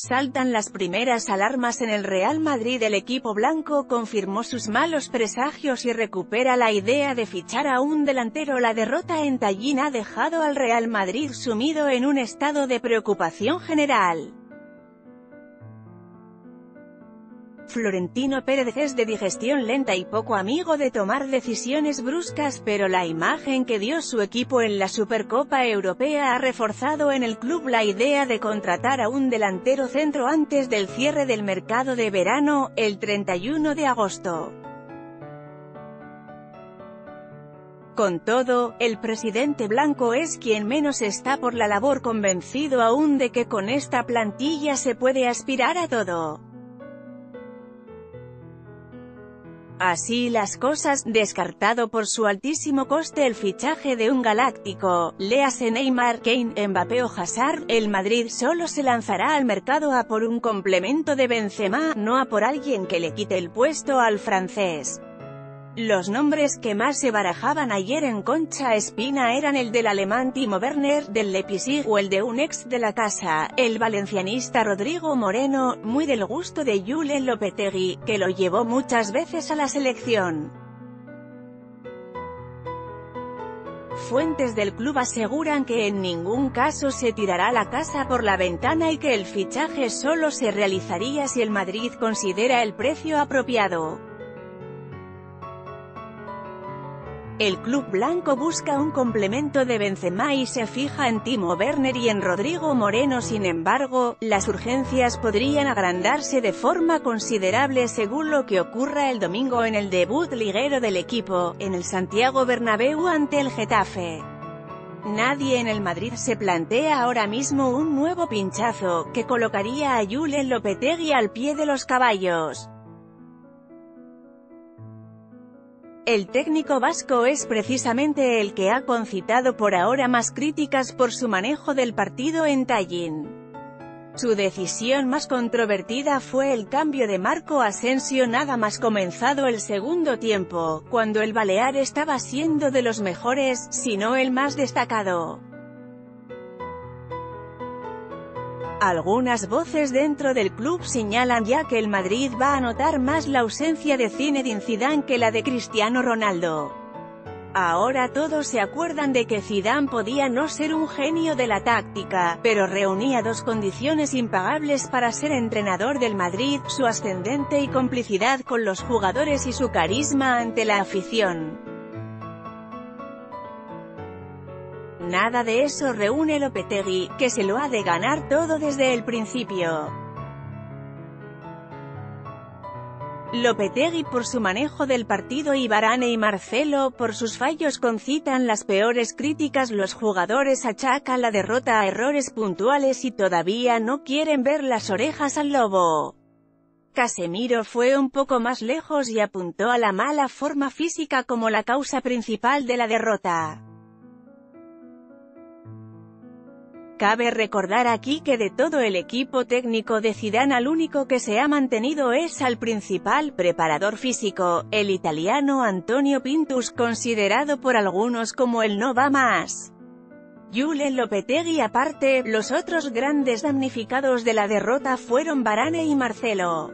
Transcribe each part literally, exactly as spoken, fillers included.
Saltan las primeras alarmas en el Real Madrid. El equipo blanco confirmó sus malos presagios y recupera la idea de fichar a un delantero. La derrota en Tallin ha dejado al Real Madrid sumido en un estado de preocupación general. Florentino Pérez es de digestión lenta y poco amigo de tomar decisiones bruscas, pero la imagen que dio su equipo en la Supercopa Europea ha reforzado en el club la idea de contratar a un delantero centro antes del cierre del mercado de verano, el treinta y uno de agosto. Con todo, el presidente blanco es quien menos está por la labor, convencido aún de que con esta plantilla se puede aspirar a todo. Así las cosas, descartado por su altísimo coste el fichaje de un galáctico, léase Neymar, Kane, Mbappé o Hazard, el Madrid solo se lanzará al mercado a por un complemento de Benzema, no a por alguien que le quite el puesto al francés. Los nombres que más se barajaban ayer en Concha Espina eran el del alemán Timo Werner, del Leipzig, o el de un ex de la casa, el valencianista Rodrigo Moreno, muy del gusto de Julen Lopetegui, que lo llevó muchas veces a la selección. Fuentes del club aseguran que en ningún caso se tirará la casa por la ventana y que el fichaje solo se realizaría si el Madrid considera el precio apropiado. El club blanco busca un complemento de Benzema y se fija en Timo Werner y en Rodrigo Moreno. Sin embargo, las urgencias podrían agrandarse de forma considerable según lo que ocurra el domingo en el debut liguero del equipo, en el Santiago Bernabéu ante el Getafe. Nadie en el Madrid se plantea ahora mismo un nuevo pinchazo, que colocaría a Julen Lopetegui al pie de los caballos. El técnico vasco es precisamente el que ha concitado por ahora más críticas por su manejo del partido en Tallin. Su decisión más controvertida fue el cambio de Marco Asensio nada más comenzado el segundo tiempo, cuando el balear estaba siendo de los mejores, si no el más destacado. Algunas voces dentro del club señalan ya que el Madrid va a notar más la ausencia de Zinedine Zidane que la de Cristiano Ronaldo. Ahora todos se acuerdan de que Zidane podía no ser un genio de la táctica, pero reunía dos condiciones impagables para ser entrenador del Madrid: su ascendente y complicidad con los jugadores y su carisma ante la afición. Nada de eso reúne Lopetegui, que se lo ha de ganar todo desde el principio. Lopetegui por su manejo del partido y Varane y Marcelo por sus fallos concitan las peores críticas. Los jugadores achacan la derrota a errores puntuales y todavía no quieren ver las orejas al lobo. Casemiro fue un poco más lejos y apuntó a la mala forma física como la causa principal de la derrota. Cabe recordar aquí que de todo el equipo técnico de Zidane al único que se ha mantenido es al principal preparador físico, el italiano Antonio Pintus, considerado por algunos como el no va más. Julen Lopetegui aparte, los otros grandes damnificados de la derrota fueron Varane y Marcelo.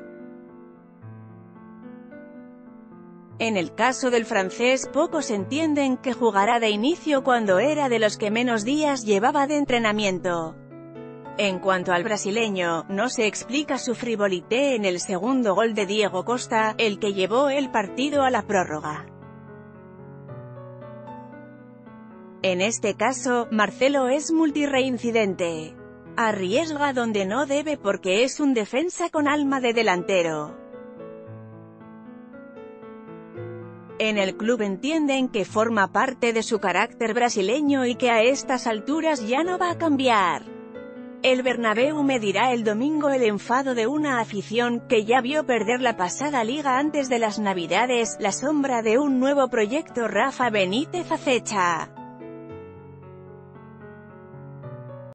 En el caso del francés, pocos entienden que jugará de inicio cuando era de los que menos días llevaba de entrenamiento. En cuanto al brasileño, no se explica su frivolité en el segundo gol de Diego Costa, el que llevó el partido a la prórroga. En este caso, Marcelo es multireincidente. Arriesga donde no debe porque es un defensa con alma de delantero. En el club entienden que forma parte de su carácter brasileño y que a estas alturas ya no va a cambiar. El Bernabéu medirá el domingo el enfado de una afición que ya vio perder la pasada liga antes de las Navidades. La sombra de un nuevo proyecto. Rafa Benítez acecha.